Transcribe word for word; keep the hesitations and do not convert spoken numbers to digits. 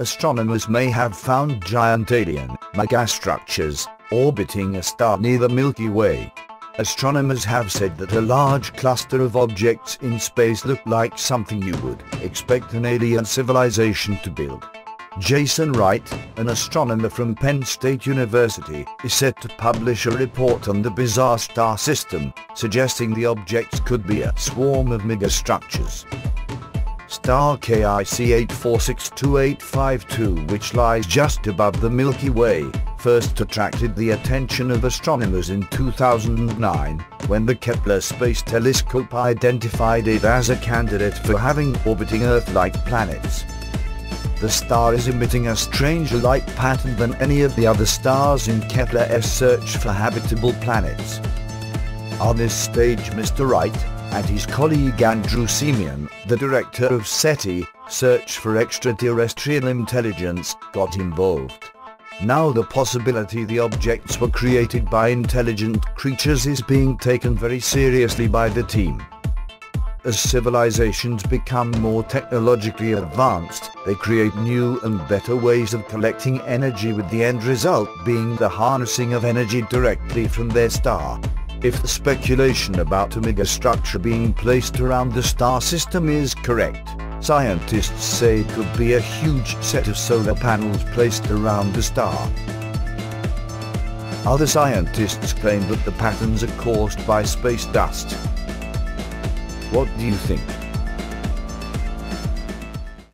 astronomers may have found giant alien megastructures orbiting a star near the Milky Way. Astronomers have said that a large cluster of objects in space look like something you would expect an alien civilization to build. Jason Wright, an astronomer from Penn State University, is set to publish a report on the bizarre star system, suggesting the objects could be a swarm of megastructures. Star K I C eight four six two eight five two, which lies just above the Milky Way, first attracted the attention of astronomers in two thousand nine, when the Kepler Space Telescope identified it as a candidate for having orbiting Earth-like planets. The star is emitting a stranger light pattern than any of the other stars in Kepler's search for habitable planets. On this stage, Mr Wright and his colleague Andrew Siemion, the director of SETI, Search for Extra-Terrestrial Intelligence, got involved. Now the possibility the objects were created by intelligent creatures is being taken very seriously by the team. As civilizations become more technologically advanced, they create new and better ways of collecting energy, with the end result being the harnessing of energy directly from their star. If the speculation about a megastructure being placed around the star system is correct, scientists say it could be a huge set of solar panels placed around the star. Other scientists claim that the patterns are caused by space dust. What do you think?